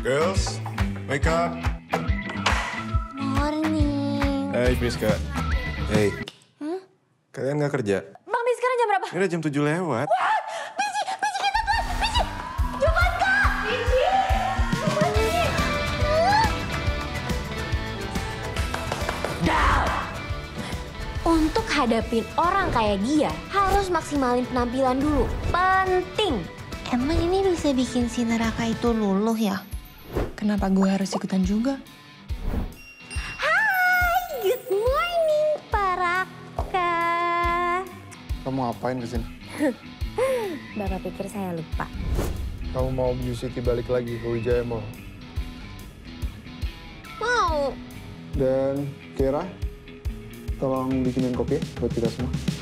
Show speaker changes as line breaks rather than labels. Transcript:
Girls, wake up.
Morning.
Hai Priska. Hey. Kalian nggak kerja?
Bang, Bi, sekarang jam berapa?
Ini udah jam 7 lewat.
Wah, Biji kita telat. Biji, Jumat Kak. Biji. Down. Untuk hadapin orang kayak dia, harus maksimalin penampilan dulu. Penting.
Emang ini bisa bikin si neraka itu luluh ya?
Kenapa gue harus ikutan juga?
Hai, good morning, Paraka.
Kamu ngapain kesini?
Bapak pikir saya lupa.
Kamu mau New City balik lagi ke Wijaya Mall?
Mau.
Dan Kira, tolong bikinin kopi ya buat kita semua.